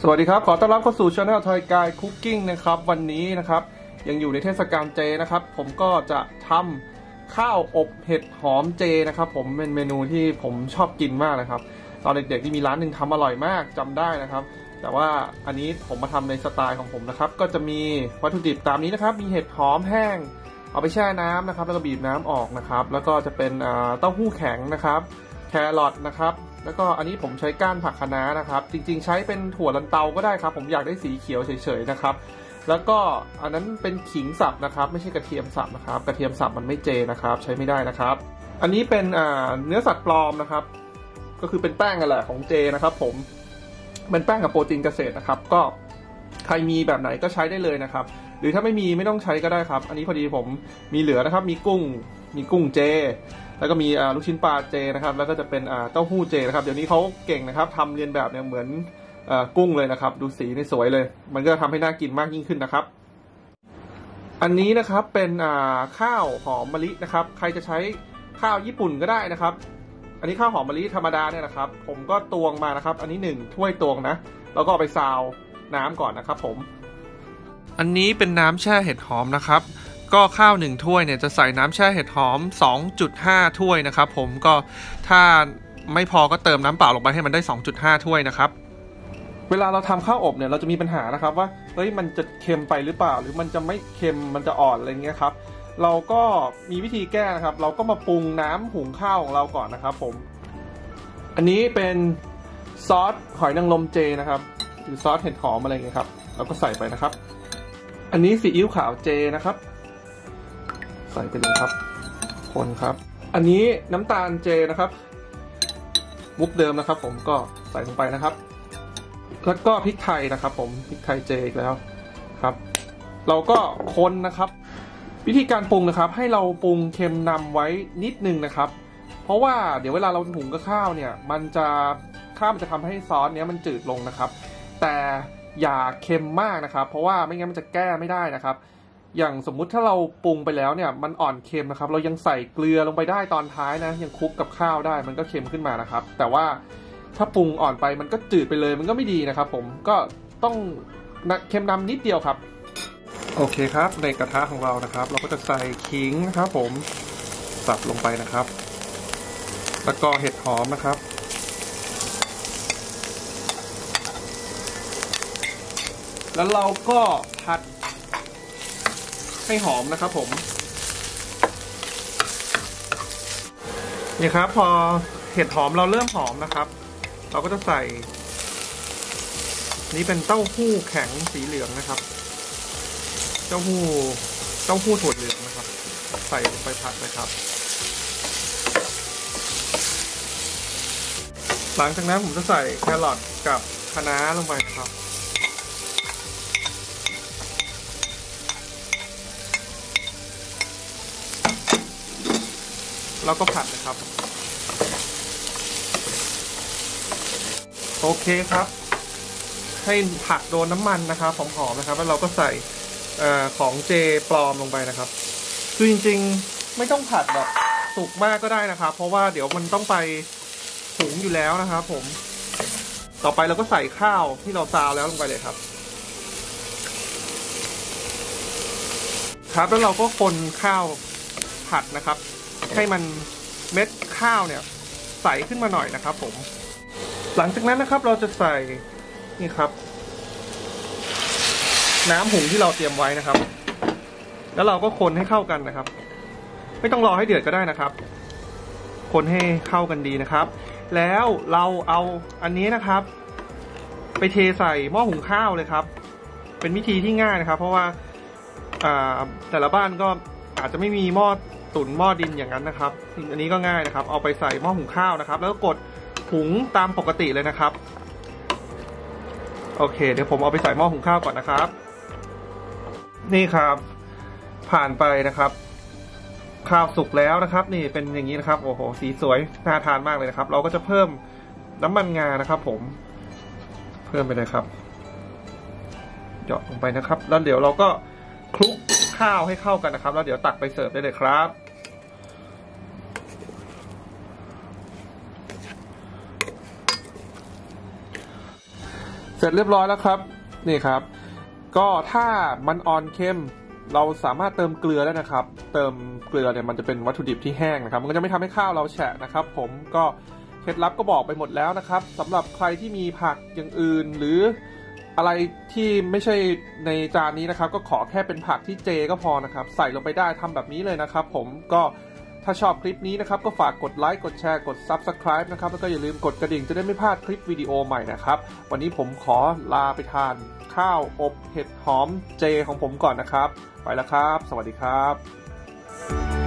วัสดีครับขอต้อนรับเข้าสู่ช่องทอยกายคุกกิ้งนะครับวันนี้นะครับยังอยู่ในเทศกาลเจนะครับผมก็จะทำข้าวอบเห็ดหอมเจนะครับผมเป็นเมนูที่ผมชอบกินมากนะครับตอนเด็กๆที่มีร้านหนึ่งทำอร่อยมากจำได้นะครับแต่ว่าอันนี้ผมมาทำในสไตล์ของผมนะครับก็จะมีวัตถุดิบตามนี้นะครับมีเห็ดหอมแห้งเอาไปแช่น้ำนะครับแล้วก็บีบน้ำออกนะครับแล้วก็จะเป็นเต้าหู้แข็งนะครับแครอทนะครับแล้วก็อันนี้ผมใช้ก้านผักคะน้านะครับจริงๆใช้เป็นถั่วลันเตาก็ได้ครับผมอยากได้สีเขียวเฉยๆนะครับแล้วก็อันนั้นเป็นขิงสับนะครับไม่ใช่กระเทียมสับนะครับกระเทียมสับมันไม่เจนะครับใช้ไม่ได้นะครับอันนี้เป็นเนื้อสัตว์ปลอมนะครับก็คือเป็นแป้งกันแหละของเจนะครับผมเป็นแป้งกับโปรตีนเกษตรนะครับก็ใครมีแบบไหนก็ใช้ได้เลยนะครับหรือถ้าไม่มีไม่ต้องใช้ก็ได้ครับอันนี้พอดีผมมีเหลือนะครับมีกุ้งเจแล้วก็มีลูกชิ้นปลาเจนะครับแล้วก็จะเป็นเต้าหู้เจนะครับเดี๋ยวนี้เขาเก่งนะครับทำเรียนแบบเนี่ยเหมือนกุ้งเลยนะครับดูสีนี่สวยเลยมันก็ทำให้น่ากินมากยิ่งขึ้นนะครับอันนี้นะครับเป็นข้าวหอมมะลินะครับใครจะใช้ข้าวญี่ปุ่นก็ได้นะครับอันนี้ข้าวหอมมะลิธรรมดาเนี่ยนะครับผมก็ตวงมานะครับอันนี้1ถ้วยตวงนะแล้วก็เอาไปซาวน้ำก่อนนะครับผมอันนี้เป็นน้ำแช่เห็ดหอมนะครับก็ข้าว1ถ้วยเนี่ยจะใส่น้ำแช่เห็ดหอม 2.5 ถ้วยนะครับผมก็ถ้าไม่พอก็เติมน้ำเปล่าลงไปให้มันได้ 2.5 ถ้วยนะครับเวลาเราทำข้าวอบเนี่ยเราจะมีปัญหานะครับว่าเฮ้ยมันจะเค็มไปหรือเปล่าหรือมันจะไม่เค็มมันจะอ่อนอะไรเงี้ยครับเราก็มีวิธีแก้นะครับเราก็มาปรุงน้ำหุงข้าวของเราก่อนนะครับผมอันนี้เป็นซอสหอยนางรมเจนะครับหรือซอสเห็ดหอมอะไรเงี้ยครับเราก็ใส่ไปนะครับอันนี้ซีอิ๊วขาวเจนะครับใส่ไปเลยครับคนครับอันนี้น้ำตาลเจนะครับมุกเดิมนะครับผมก็ใส่ลงไปนะครับแล้วก็พริกไทยนะครับผมพริกไทยเจอีกแล้วครับเราก็คนนะครับวิธีการปรุงนะครับให้เราปรุงเค็มนำไว้นิดนึงนะครับเพราะว่าเดี๋ยวเวลาเราหุงกับข้าวเนี่ยมันจะทำให้ซอสเนี้ยมันจืดลงนะครับแต่อย่าเค็มมากนะครับเพราะว่าไม่งั้นมันจะแก้ไม่ได้นะครับอย่างสมมุติถ้าเราปรุงไปแล้วเนี่ยมันอ่อนเค็มนะครับเรายังใส่เกลือลงไปได้ตอนท้ายนะยังคลุกกับข้าวได้มันก็เค็มขึ้นมานะครับแต่ว่าถ้าปรุงอ่อนไปมันก็จืดไปเลยมันก็ไม่ดีนะครับผมก็ต้องเค็มนำนิดเดียวครับโอเคครับในกระทะของเรานะครับเราก็จะใส่ขิงนะครับผมสับลงไปนะครับแล้วก็เห็ดหอมนะครับแล้วเราก็ผัดให้หอมนะครับผมนี่ครับพอเห็ดหอมเราเริ่มหอมนะครับเราก็จะใส่นี่เป็นเต้าหู้แข็งสีเหลืองนะครับเต้าหู้ถั่วเหลืองนะครับใส่ลงไปผัดนะครับหลังจากนั้นผมจะใส่แครอทกับคะน้าลงไปครับแล้วก็ผัดนะครับโอเคครับให้ผัดโดนน้ำมันนะครับหอมๆนะครับแล้วเราก็ใส่ของเจปลอมลงไปนะครับคือจริงๆไม่ต้องผัดแบบสุกมากก็ได้นะครับเพราะว่าเดี๋ยวมันต้องไปหุงอยู่แล้วนะครับผมต่อไปเราก็ใส่ข้าวที่เราซาวแล้วลงไปเลยครับครับแล้วเราก็คนข้าวผัดนะครับให้มันเม็ดข้าวเนี่ยใสขึ้นมาหน่อยนะครับผมหลังจากนั้นนะครับเราจะใส่นี่ครับน้ำหุงที่เราเตรียมไว้นะครับแล้วเราก็คนให้เข้ากันนะครับไม่ต้องรอให้เดือดก็ได้นะครับคนให้เข้ากันดีนะครับแล้วเราเอาอันนี้นะครับไปเทใส่หม้อหุงข้าวเลยครับเป็นวิธีที่ง่ายนะครับเพราะว่าแต่ละบ้านก็อาจจะไม่มีหม้อตุ๋นหม้อดินอย่างนั้นนะครับอันนี้ก็ง่ายนะครับเอาไปใส่หม้อหุงข้าวนะครับแล้วก็กดหุงตามปกติเลยนะครับโอเคเดี๋ยวผมเอาไปใส่หม้อหุงข้าวก่อนนะครับนี่ครับผ่านไปนะครับข้าวสุกแล้วนะครับนี่เป็นอย่างนี้นะครับโอ้โหสีสวยน่าทานมากเลยนะครับเราก็จะเพิ่มน้ำมันงานะครับผมเพิ่มไปเลยครับหยอดลงไปนะครับแล้วเดี๋ยวเราก็คลุกข้าวให้เข้ากันนะครับแล้วเดี๋ยวตักไปเสิร์ฟได้เลยครับเสร็จเรียบร้อยแล้วครับนี่ครับก็ถ้ามันอ่อนเค็มเราสามารถเติมเกลือได้นะครับเติมเกลือเนี่ยมันจะเป็นวัตถุดิบที่แห้งนะครับมันก็จะไม่ทำให้ข้าวเราแฉะนะครับผมก็เคล็ดลับก็บอกไปหมดแล้วนะครับสำหรับใครที่มีผักอย่างอื่นหรืออะไรที่ไม่ใช่ในจานนี้นะครับก็ขอแค่เป็นผักที่เจก็พอนะครับใส่ลงไปได้ทำแบบนี้เลยนะครับผมก็ถ้าชอบคลิปนี้นะครับก็ฝากกดไลค์กดแชร์กด Subscribe นะครับแล้วก็อย่าลืมกดกระดิ่งจะได้ไม่พลาดคลิปวิดีโอใหม่นะครับวันนี้ผมขอลาไปทานข้าวอบเห็ดหอมเจของผมก่อนนะครับไปแล้วครับสวัสดีครับ